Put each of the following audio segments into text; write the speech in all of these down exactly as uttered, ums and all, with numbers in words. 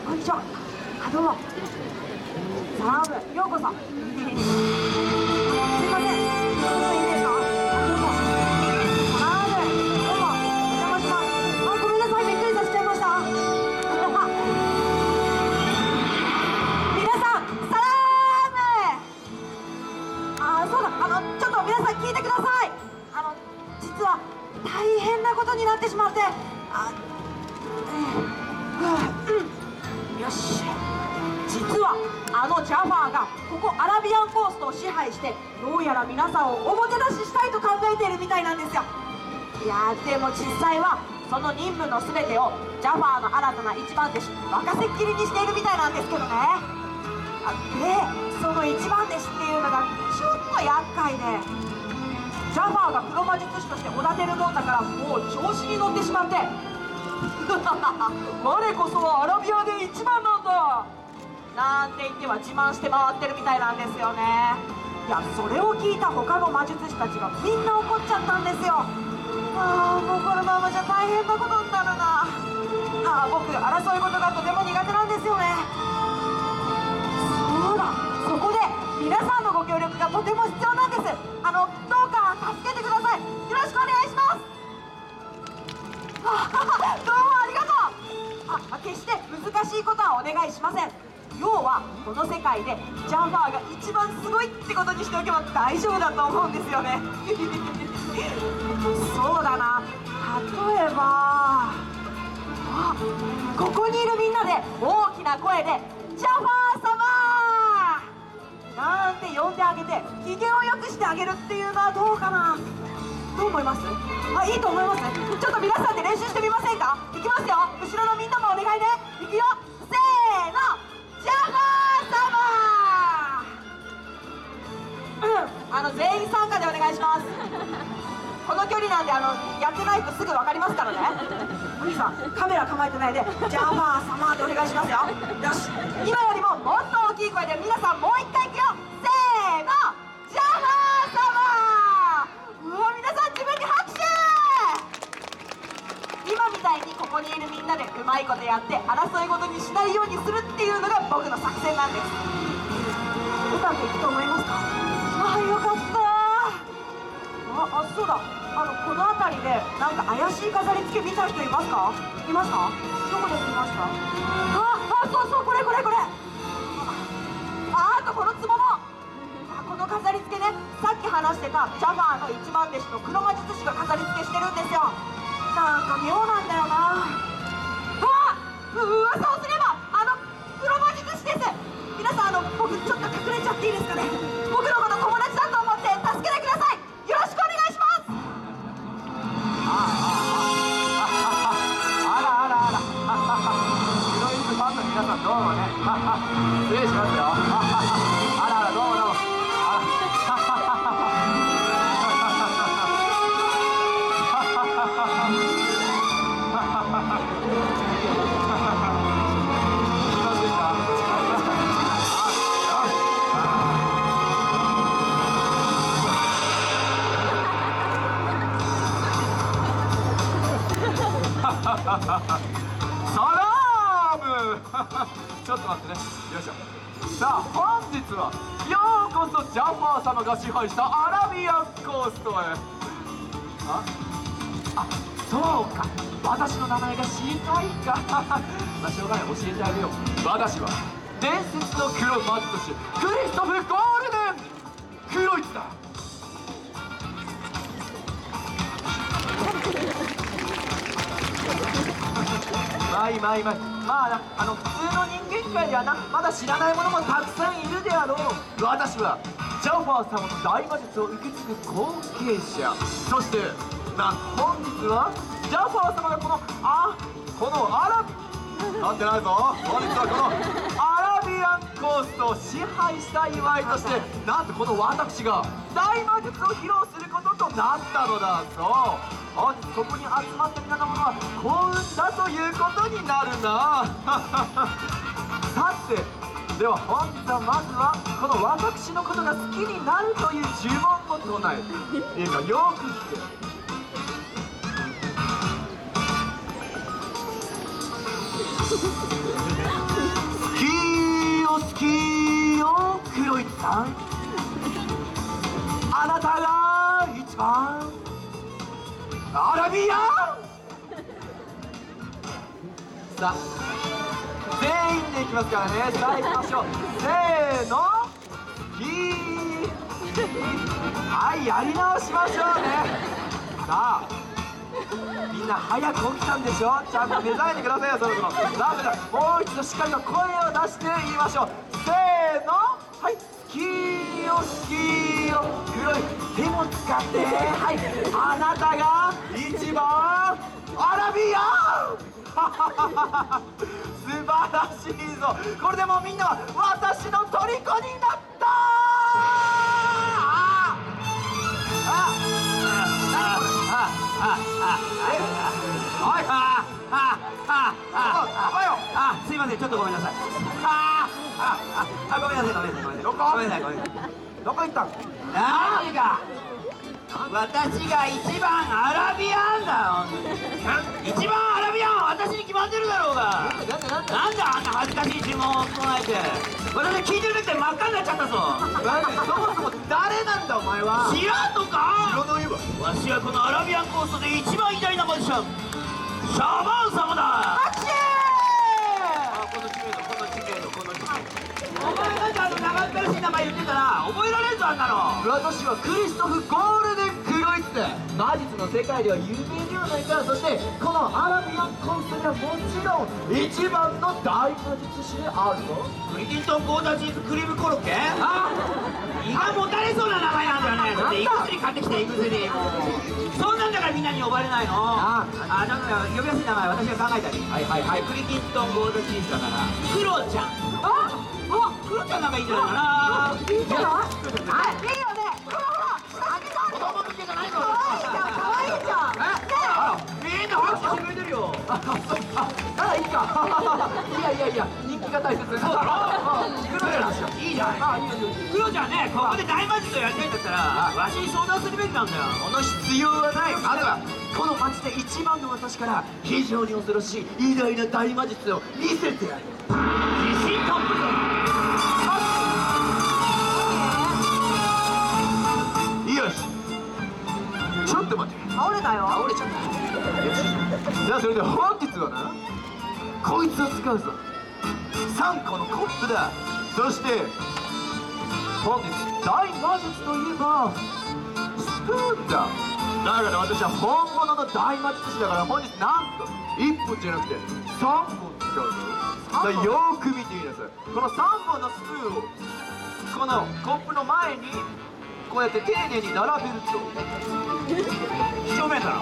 こんにちは。あ、どうも。サラーム、ようこそ。すいません。ちょっといいですか？あ、どうも。サラーム、どうも。お邪魔します。あ、ごめんなさい。びっくりさせちゃいました。皆さん、サラーム。あ、そうだ。あの、ちょっと皆さん聞いてください。あの、実は大変なことになってしまって。あ、うん、よし。実はあのジャファーがここアラビアンコーストを支配して、どうやら皆さんをおもてなししたいと考えているみたいなんですよ。いやー、でも実際はその任務の全てをジャファーの新たな一番弟子任せっきりにしているみたいなんですけどね。あでその一番弟子っていうのがちょっと厄介で、ジャファーが黒魔術師としておだてるもんだから、もう調子に乗ってしまって我こそはアラビアで一番なんだなんて言っては自慢して回ってるみたいなんですよね。いや、それを聞いた他の魔術師たちがみんな怒っちゃったんですよ。ああ、もうこのままじゃ大変なことになるな。ああ、僕争い事がとても苦手なんですよね。そうだ、そこで皆さんのご協力がとても必要なんです。あの、どうか助けてください。よろしくお願いします。あどうもありがとう。あ、決して難しいことはお願いしません。要はこの世界でジャファーが一番すごいってことにしておけば大丈夫だと思うんですよねそうだな、例えば、あ、ここにいるみんなで大きな声で「ジャファー様!」なんて呼んであげて機嫌を良くしてあげるっていうのはどうかな。どう思います？あ、いいと思います。ちょっと皆さんで練習してみませんか？いきますよ。後ろのみんなもお願いね。いくよ、せーの、ジャファー様。うん、あの全員参加でお願いしますこの距離なんで、あのやってないとすぐ分かりますからね。お兄さん、カメラ構えてないで「ジャファー様」でお願いしますよ。よし、今よりももっと大きい声で皆さんもう一回いくよ。せーの、ジャファー様。うわ、皆さん自分に拍手。今みたいにここにいるみんなでうまいことやって争い事にしないようにするっていうのが僕の作戦なんです。うまくいくと思いますか？ああ、よかった。ああ、そうだ、あのこの辺りでなんか怪しい飾り付け見た人いますか？いますか？どこで見ました？ああ、そうそう、これこれこれ。ああ、あとこの壺も。この飾り付けね、さっき話してたジャファーの一番弟子の黒魔術師が飾り付けしてるんですよ。なんか妙なんだよな。あっ、噂をすればあの黒魔術師です。皆さん、あの僕ちょっと隠れちゃっていいですかね。僕のこと友達だと思って助けてください。よろしくお願いします。 あらあらあら黒いファンの皆さん、どうもね失礼しますよあらあら、どうもどうも。サラームちょっと待ってね、よいしょ。さあ、本日はようこそジャファー様が支配したアラビアンコーストへ。ああ、そうか、私の名前が知りたいかまあしょうがない、教えてあげよう。私は伝説の黒魔術師クリストフ・ゴールデンクロイツだまあいいまあいいまあいい、まあな、あの普通の人間界ではな、まだ知らないものもたくさんいるであろう。私はジャファー様の大魔術を受け継ぐ後継者。そしてなんと本日はジャファー様がこのあこのアラビなんてないぞ、本日はこのアラビアンコーストを支配した祝いとして、なんとこの私が大魔術を披露することとなったのだ。そう、本日ここに集まった皆の者は幸運だということになるなさて、では本日はまずはこの私のことが好きになるという呪文を唱える。いいか、よく聞け。 番あなたが一番アラビアンさあ全員でいきますからね。さあ行きましょう。せーのキーはいやり直しましょうね。さあみんな早く起きたんでしょ。ちゃんと目覚めてくださいよそろそろ。さあそれではもう一度しっかりと声を出して言いましょう。せーのはいスキーよスキーよ黒い手も使ってはいあなたが一番アラビアン素晴らしいぞ。これでもうみんなは私の虜になったああおいああああすいませんちょっとごめんなさい。あああごめんなさいごめんなさいごめんなさいどこごめんなさいごめんなさいどこ行ったん何が私が一番アラビアンだよ。一番アラビアンは私に決まってるだろうが。なんでなんであんな恥ずかしい注文を唱えて私聞いてる時って真っ赤になっちゃったぞ。そもそも誰なんだお前は。知らんのか。知らないわ。わしはこのアラビアンコーストで一番偉大なマジシャンシャバン様だ。拍手。あこの知名度この知名度この知名度お前なんかあの長ったらしい名前言ってたら覚えられんぞあんなの。私はクリストフ・ゴールデン・クロイツ魔術の世界では有名ではないか。そしてこのアラビアンコーストにはもちろん一番の大魔術師であるぞ。クリキントンゴーダチーズクリームコロッケ。あ胃がもたれそうな名前なんだよね。だって胃薬買ってきて胃薬そんなんだからみんなに呼ばれないの。ああだから呼びやすい名前私が考えたり。はいはいはいクリキントンゴーダチーズだからクロちゃん。ああクロちゃんなんかいいんじゃないかな。いいんじゃない。あいいよね。ほらほら子供向けじゃないの。かわいいじゃんかわいいじゃん。えみんな拍手してくれてるよ。ああいいかいやいやいや人気が大切。そうだろクロちゃんいいじゃん。クロちゃんねここで大魔術をやりたいんだったらわしに相談するべきなんだよ。その必要はない。あれはこの町で一番の私から非常に恐ろしい偉大な大魔術を見せてやる。自信たっぷりだ。よしちょっと待って倒れたよ。倒れちゃったよしじゃあそれで本日はなこいつを使うぞ。さんこのコップだ。そして本日大魔術といえばスプーンだ。だから私は本物の大魔術師だから本日なんといっぽんじゃなくてさんぼん使うぞ。さあよーく見てみなさい。このさんぼんのスプーンをこのコップの前にこうやって丁寧に並べると几帳面だな。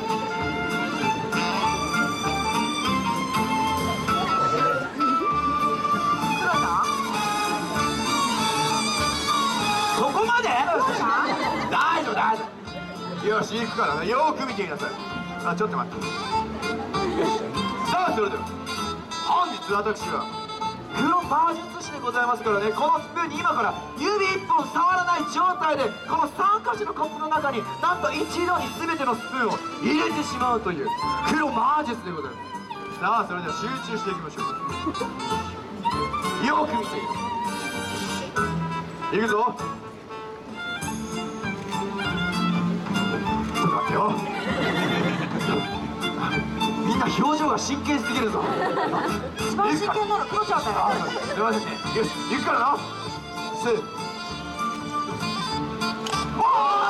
そこまで大丈夫大丈夫。よし行くからな。よーく見てみなさい。あちょっと待って。よしさあそれでは本日私は黒魔術師でございますからね。このスプーンに今から指一本触らない状態でこのさんかしょのコップの中になんと一度に全てのスプーンを入れてしまうという黒魔術でございます。さあそれでは集中していきましょう。よく見ていくぞ。ちょっと待ってよみんな表情が真剣すぎるぞ。一番真剣なのクロちゃんだよ。すいませんね。よし行くからな。せーお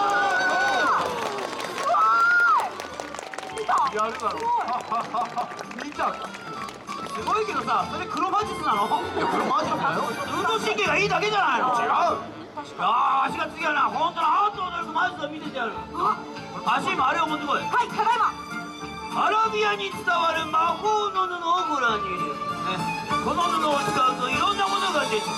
ーやるだろ見たすごいけどさそれ黒魔術なの。いや黒魔術だよ。運動神経がいいだけじゃないの。違う。ああ足が次はな本当のアートを驚く魔術を見せてやる。足もあれを持ってこい。はいただいま。アラビアに伝わる魔法の布をご覧に入れる、ね、この布を使うといろんなものが出てくる。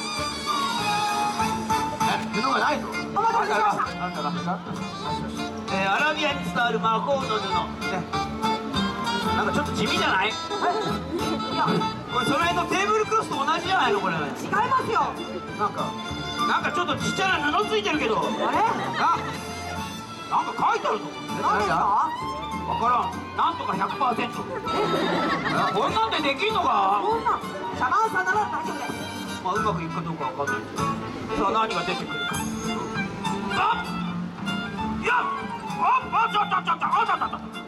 え布がないぞ。お待たせしました。なんだなんだえー、アラビアに伝わる魔法の布、ね、なんかちょっと地味じゃない。いやこれその辺のテーブルクロスと同じじゃないのこれ。違いますよ。なんかなんかちょっとちっちゃな布ついてるけどあれななんか書いてあるぞ。何ですかわからん。なんとか ひゃくパーセント こんなんでできんのか。こんなシャバンさんなら大丈夫です。まあうまくいくかどうかわかんないですけどさあ何が出てくるか。あいやああちょっとちょっとあちょっとちょっと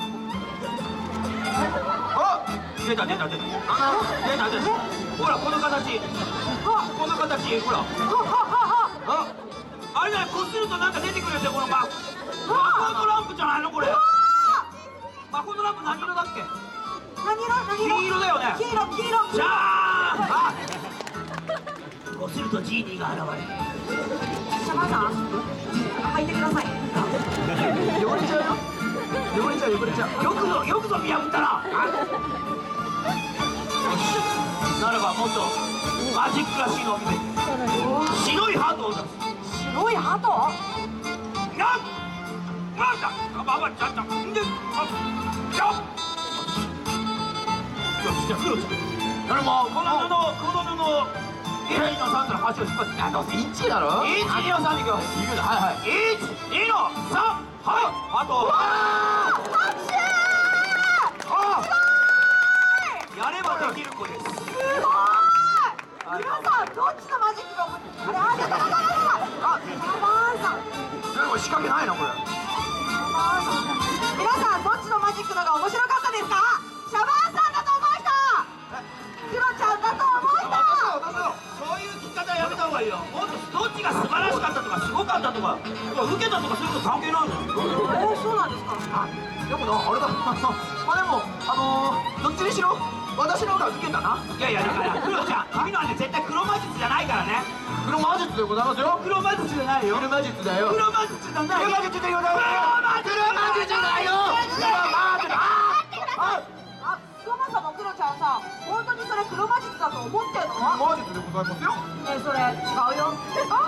あ出た出た出た出た出たほらこの形この形ほらああれだこするとなんか出てくるんですよこの魔法のランプじゃないのこれ魔法のランプ何色だっけ何色何色黄色だよね黄色黄色じゃあこするとジーニーが現れるシャバさん入ってください汚れちゃうよ汚れちゃう汚れちゃうよくぞよくぞ見破ったなよしならばもっとマジックらしいのを見せて白いハートを出す白いハトなんなんだあばばちゃんちゃんであよっよしじゃあ黒ちゃんなるもこの布この布いちのさんからはちを引っ張ってあどうせいちだろいちにのさんでいくよいくよはいはいいちにのさんはいあと拍手あやればできる子ですすごい皆さんどっちのマジックがあれあれあれあれあシャバーンさんこれ仕掛けないのこれ皆さんどっちのマジックのが面白かったですかシャバーンさんだと思う人クロちゃんだと思う人そういう聞き方やめた方がいいよもっとどっちが素晴らしかったとかすごかったとか受けたとかそういうの関係ないのよえー、そうなんですかあでもなあれだまあでもあのー、どっちにしろ私の方が受けたないやいやだからクロちゃん君のはね絶対黒魔術じゃないからね黒魔術でございますよ黒魔術じゃないよ黒魔術だよ黒魔術じゃない黒魔術でございます黒魔術だよ黒魔術ああ、クマさんもクロちゃんさ本当にそれ黒魔術だと思ってんの魔術でございますよねえそれ違うよあ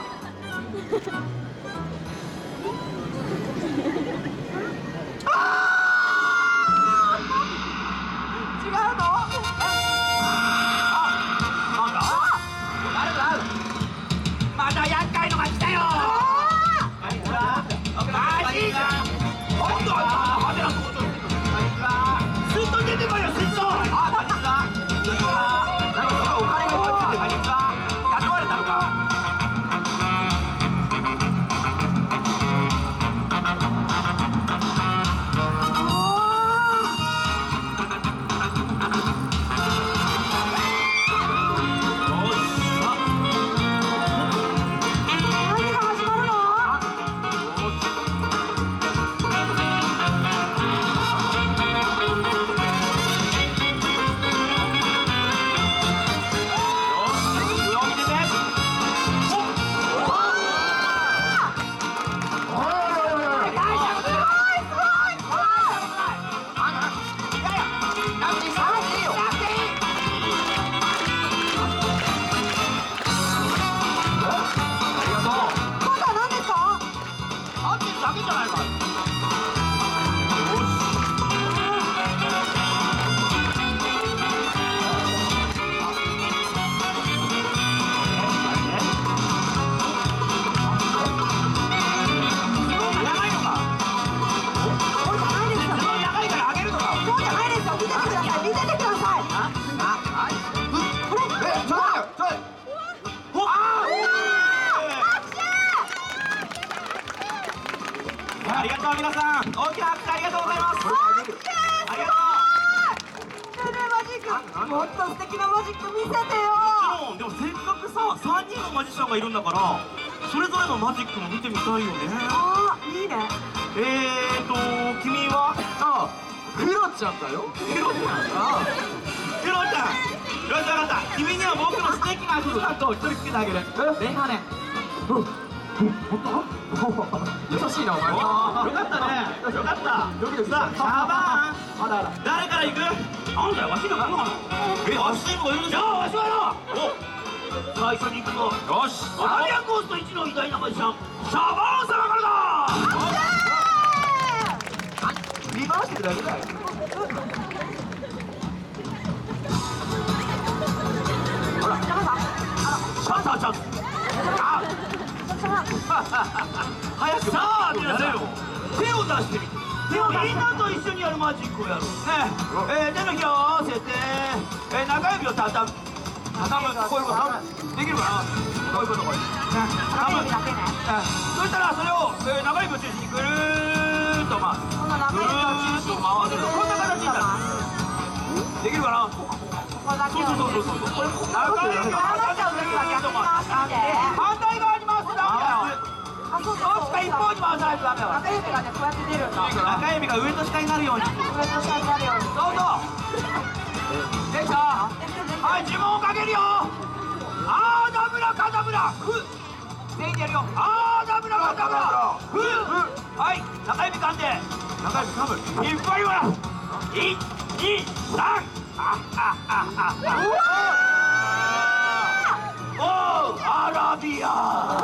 違うのまた厄介のが来たよマジじゃん今度は派手な登場すっと出てこいよすっとあこんにちはこんにちはなんかそこお金が落ちてこんにちは雇われたのかありがとう皆さん大きな拍手ありがとうございますありがとうねえねえマジックもっと素敵なマジック見せてよもちろんでもせっかくささんにんのマジシャンがいるんだからそれぞれのマジックも見てみたいよねああいいねえーと君はあクロちゃんだよクロちゃんあクロちゃんよし分かった君には僕の素敵なアシスタントを一人つけてあげるメガネ本当優しいなお前よかったねよかったドキドキさあシャバーンあらあら誰から行くなんだよわしのかなえわしもいるじゃあわしはよお最初に行くぞよしイタリアンコースト一の偉大なマジシャンシャバーン様からだ振り回してるだけだよほらシャンサーチャンスあ早くさあ皆さん手を出してみて手をみんなと一緒にやるマジックをやろうねえー、手のひらを合わせて、えー、中指をたたむ畳むこういうことできるかなこういうことこれ中指だけね。 そしたらそれをえー中指を中心にぐるーっと回すこの中指を中心に回すこんな形になるできるかなここだけをそうそうそうそうこれ中指を回しちゃう時は逆に回してみて。 反対側に回すとダメだよあ、そうそうそう。 どっちか一方に回さないとダメだわ中指がね、こうやって出るんだ。 中指が上と下になるように上と下になるように。 どうぞできたはい呪文をかけるよあーダブラカダブラふ全員でやるよあーダブラカダブラふはい中指噛んで中指噛むいっぱいはいちにさんああああおーアラビア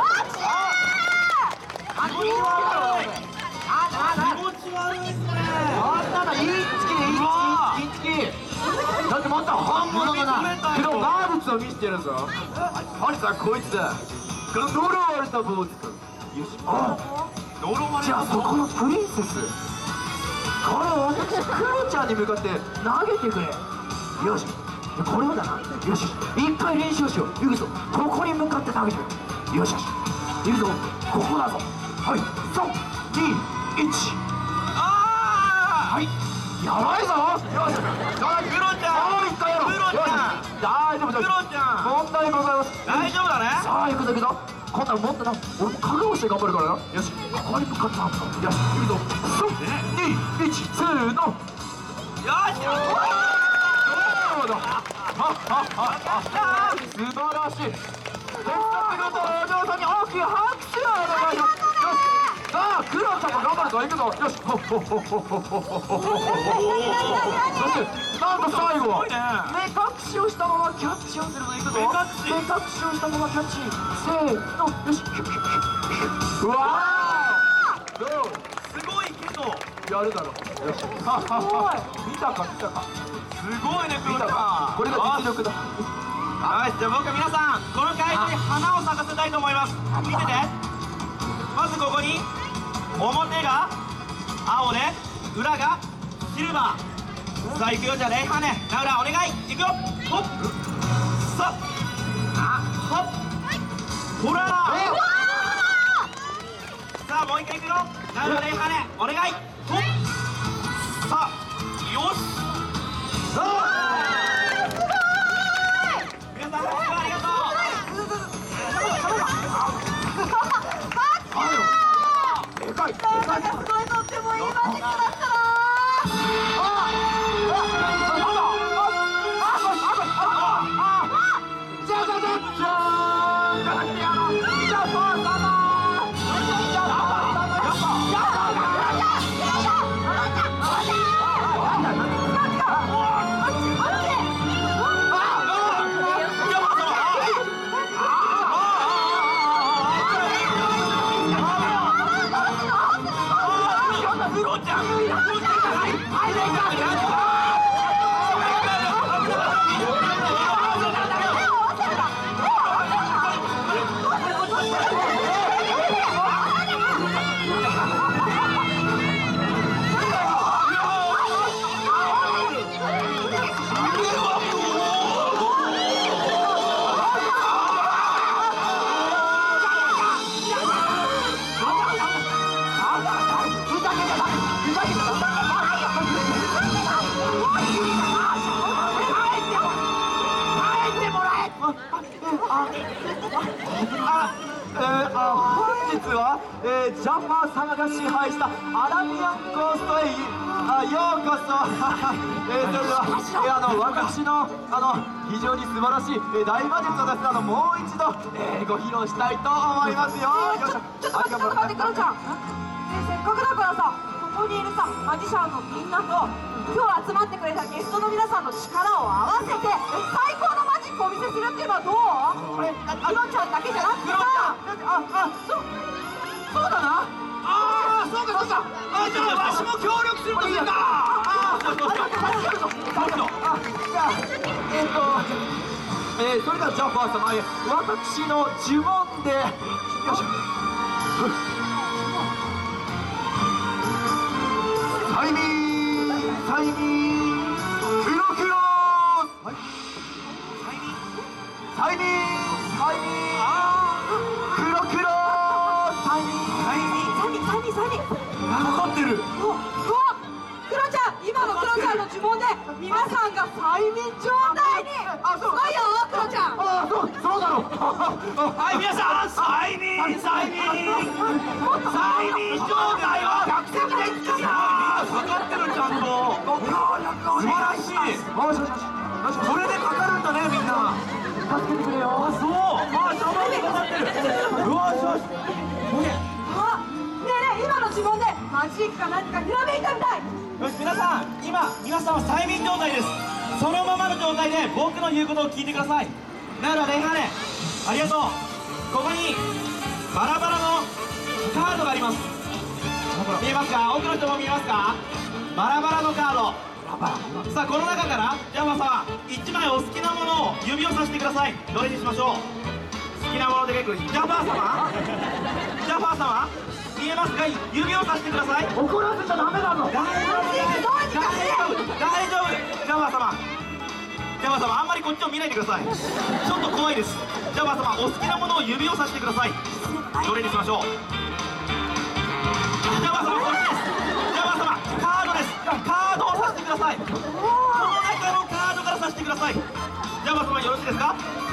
気持ち悪い気持ち悪いっすねあんなのインチキでインチキインチキだってまた本物だなけどガーブツを見せてるぞハリさんこいつだこの呪われた坊主君よしあ呪われたじゃあそこのプリンセスこれを私クロちゃんに向かって投げてくれよしこれをだなよし一回練習しよう行くぞここに向かって投げてくれよしよし行くぞここだぞはいさんにいちああはいやばいぞよしクロちゃんもう一回やろうクロちゃん大丈夫大丈夫クロちゃん問題ございます大丈夫だねさあ行くぞ行くぞ今度はもっとな俺も覚悟して頑張るからなよしここに向かってよし行くぞさんにいちせーのよしよし素晴らしい手伝ってくれたお嬢さんに大きい拍手をお願いしますよしさあクロちゃんも頑張るぞ行くぞよしほっほっほっほっほっほっほっほっほそしてなんと最後は目隠しをしたままキャッチをするぞ行くぞ目隠しをしたままキャッチせーのよしうわーどうすごいけどやるだろよし見たか見たかすごいねクロちゃんこれが実力だはいじゃあ僕は皆さんこの会場に花を咲かせたいと思います見ててまずここに表が青で裏がシルバーさあ行くよじゃあレイハネナウラお願い行くよほっさあほっほらさあもう一回行くよナウラレイハネお願いほっさあよしさあ皆さんありがとうでかいでかいすごいとってもいいマジックだったなえー、ジャパン様が支配したアラビアンコーストへあようこそえー、それでは、えー、あの私のあの非常に素晴らしい、えー、大魔術をですねあのもう一度、えー、ご披露したいと思いますよ。 えー、ちょちょっと待ってちょっと待ってクロちゃん、えー、せっかくだからさここにいるさマジシャンのみんなと今日集まってくれたゲストの皆さんの力を合わせて最高のマジックをお見せするっていうのはどう？これクロちゃんだけじゃなくてさああそうそうだなああそうかそうかあじゃあわしも協力するとするかああそうそうそうあじゃあえっ、ー、とえー、それではジャパン様へ私の呪文でよいしょサイミーサイミークロクロはいサイミーサイミンサイミン黒黒サイミンサイミンサニサニサニ残ってる。 おおクロちゃん、今のクロちゃんの呪文で皆さんが催眠状態にあそうすごいよクロちゃん。 ああそうそうだろう。 はい、皆さん、催眠、催眠、催眠状態は学生でつかな。かかってるちゃんと。素晴らしい。 よしよしよし。これでかかるんだねみんな。助けてくれよ。 あ、そう。あ、邪魔にかかってる。よしよし。 あ、ねえねえ、今の呪文でマジックか何かひらめいたみたい。 よし、皆さん、今、皆さんは催眠状態です。そのままの状態で僕の言うことを聞いてください。なるほど、レイハーレ。ありがとう。ここにバラバラのカードがあります。見えますか？奥の人も見えますか？バラバラのカード。さあ、この中からジャファ様いちまいお好きなものを指をさしてください。どれにしましょう？好きなもので結構です。ジャファー様ジャファー様見えますか？指をさしてください。 怒らせちゃダメだぞ。 大丈夫大丈夫大丈夫。ジャファー様ジャファー様あんまりこっちを見ないでください。ちょっと怖いです。ジャファー様お好きなものを指をさしてください。どれにしましょう？ジャファー様こっちです。ジャファー様カードです。カードをさしてください。この中のカードからさしてください。ジャファー様よろしいですか？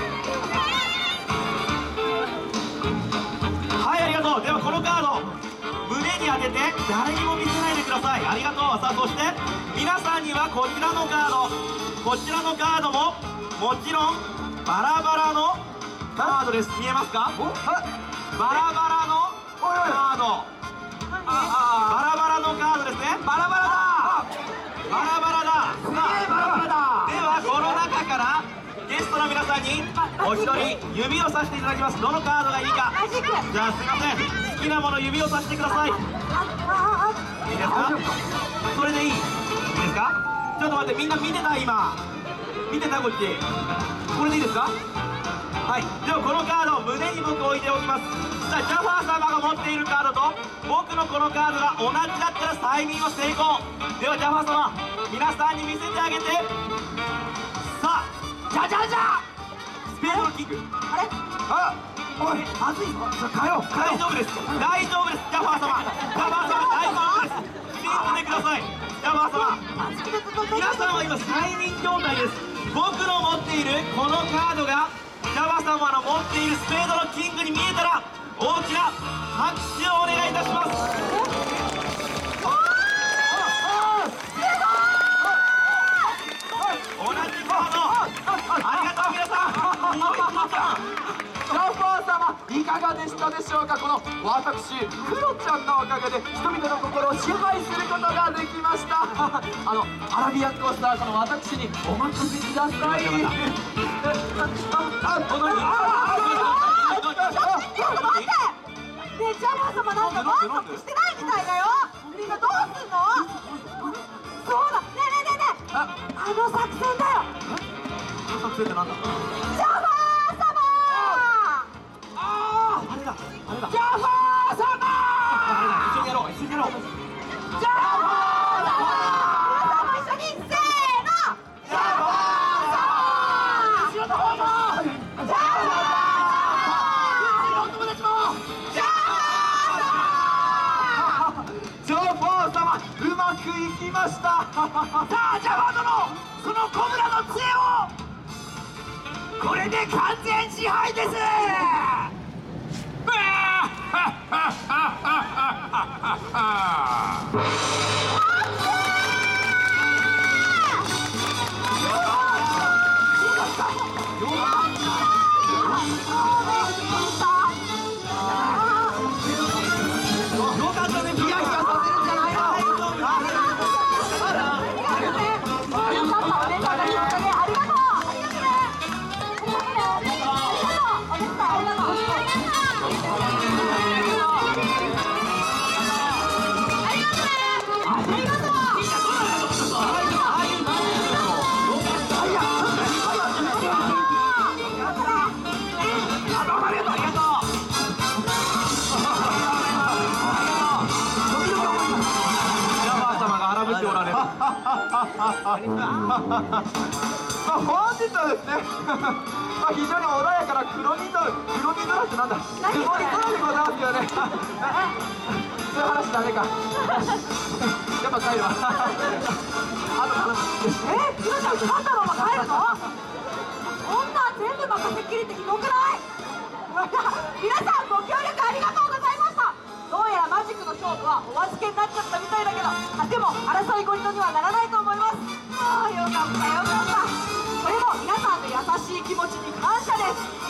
はい、ありがとう。ではこのカード胸に当てて誰にも見せないでください。ありがとう。さあ、そして皆さんにはこちらのカード、こちらのカードももちろんバラバラのカードです。見えますか？バラバラのカード。バラバラのカードですね。バラバラだ。バラバラだ。さあ、バラバラだ。ではこの中からゲストの皆さんにお一人指をさしていただきます。どのカードがいいか。 マジック。 じゃあすいません、好きなもの指をさしてください。いいですか？それでいい？いいですか？ちょっと待って、みんな見てた？今見てた？こっちこれでいいですか？はい、ではこのカードを胸に僕置いておきます。さあ、ジャファー様が持っているカードと僕のこのカードが同じだったら催眠は成功。ではジャファー様皆さんに見せてあげて。さあ、じゃじゃじゃスペードのキング。 あれ？ あ、おい、まずいぞ。帰ろう。 大丈夫です。大丈夫です。ジャファー様。ジャファー様大丈夫です。信じてください。ジャファー様。皆さんは今催眠状態です。僕の持っているこのカードがジャファー様の持っているスペードのキングに見えたら大きな拍手をお願いいたします。同じカード。ありがとう皆さん。 ジャファー様いかがでしたでしょうか。この私クロちゃんのおかげで人々の心を支配することができました。あのアラビアンコースターこの私にお任せください。あ、このあちょっと待って。ねえ、ジャファー様なんか満足してないみたいだよ。みんなどうすんの？そうだ。ねえねえねえねえ。 あ、 あの作戦だよ。 作戦ってなんだ。 ジャファー様。 ああれだあれだ。 ジャファー様。 一緒にやろう一緒にやろう。 ジャファー様。皆さんも一緒にせーの。ジャファー様。後ろの方も。ジャファー様。お友達も。ジャジャファー様うまくいきました。 さあ、ジャファー殿、そのコブラの杖をこれで完全支配です。よかったね。ヒヤヒヤさせるんじゃないの。 よかった。お姉さんがいいおかげありがとう。ありがとうね。ありがとう。ありがとう。お姉さんありがとう。ありがとう。 まああ、本日はですねまあ非常に穏やかな黒ニドラ黒ニドラってなんだ何それ曇り空でございますけどねそういう話ダメかやっぱ帰るわあと頼むえー、クロちゃん掴んだまま帰るの？こんなん全部任せっきりってひどくない？皆さんご協力ありがとうございました。どうやらマジックの勝負はお預けになっちゃったみたいだけど、あでも争いごとにはならないと思います。ああよかったよかった。これも皆さんの優しい気持ちに感謝です。